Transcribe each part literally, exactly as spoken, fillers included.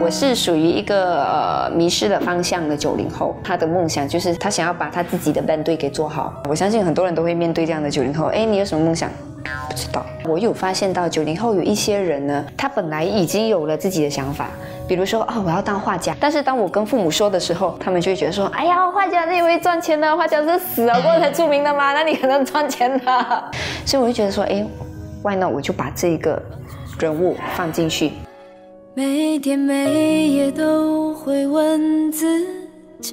我是属于一个呃迷失了方向的九零后，他的梦想就是他想要把他自己的 band 队给做好。我相信很多人都会面对这样的九零后，哎，你有什么梦想？不知道。我有发现到九零后有一些人呢，他本来已经有了自己的想法，比如说啊、哦，我要当画家。但是当我跟父母说的时候，他们就会觉得说，哎呀，画家那会赚钱的，画家是死了过后才出名的吗？那你可能赚钱的。所以我就觉得说，哎 ，why not？ 我就把这个人物放进去。 每天每夜都会问自己，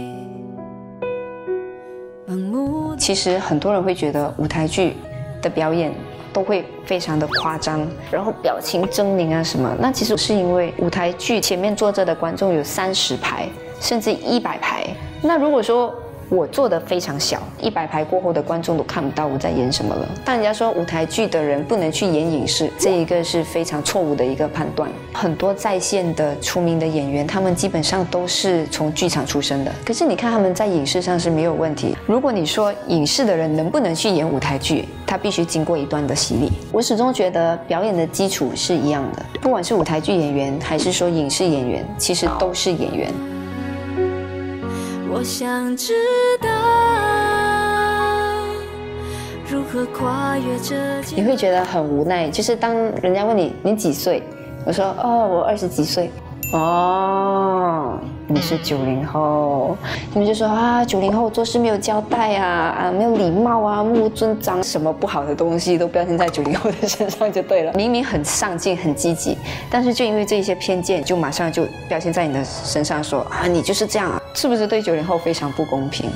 盲目。 其实很多人会觉得舞台剧的表演都会非常的夸张，然后表情狰狞啊什么。那其实是因为舞台剧前面坐着的观众有三十排，甚至一百排。那如果说我做的非常小，一百排过后的观众都看不到我在演什么了。但人家说舞台剧的人不能去演影视，这一个是非常错误的一个判断。很多在线的出名的演员，他们基本上都是从剧场出身的，可是你看他们在影视上是没有问题。如果你说影视的人能不能去演舞台剧，他必须经过一段的洗礼。我始终觉得表演的基础是一样的，不管是舞台剧演员还是说影视演员，其实都是演员。 我想知道如何跨越这你会觉得很无奈，就是当人家问你你几岁，我说哦我二十几岁，哦你是九零后，你们就说啊九零后做事没有交代啊啊没有礼貌啊目无尊长，什么不好的东西都表现在九零后的身上就对了。明明很上进很积极，但是就因为这些偏见，就马上就表现在你的身上说啊你就是这样啊，是不是对九零后非常不公平？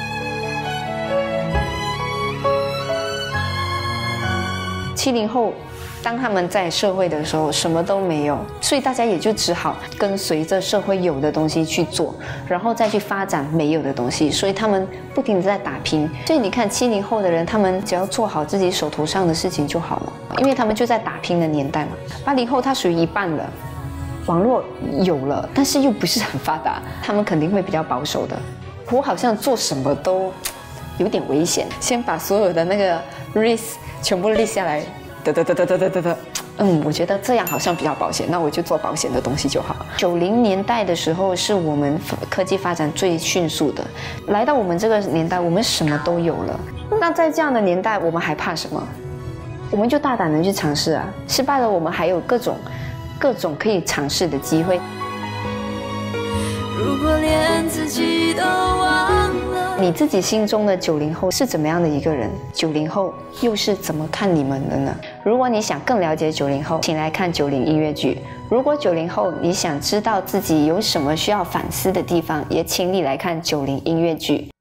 七零后当他们在社会的时候什么都没有，所以大家也就只好跟随着社会有的东西去做，然后再去发展没有的东西，所以他们不停地在打拼。所以你看七零后的人，他们只要做好自己手头上的事情就好了，因为他们就在打拼的年代嘛。八零后他属于一半了，网络有了，但是又不是很发达，他们肯定会比较保守的。我好像做什么都有点危险，先把所有的那个 risk 全部列下来，得得得得得得得得，嗯，我觉得这样好像比较保险，那我就做保险的东西就好。九零年代的时候是我们科技发展最迅速的，来到我们这个年代，我们什么都有了。那在这样的年代，我们还怕什么？我们就大胆的去尝试啊！失败了，我们还有各种各种可以尝试的机会。 如果连自己都忘了， 你自己心中的九零后是怎么样的一个人？九零后又是怎么看你们的呢？如果你想更了解九零后，请来看九零音乐剧。如果九零后你想知道自己有什么需要反思的地方，也请你来看九零音乐剧。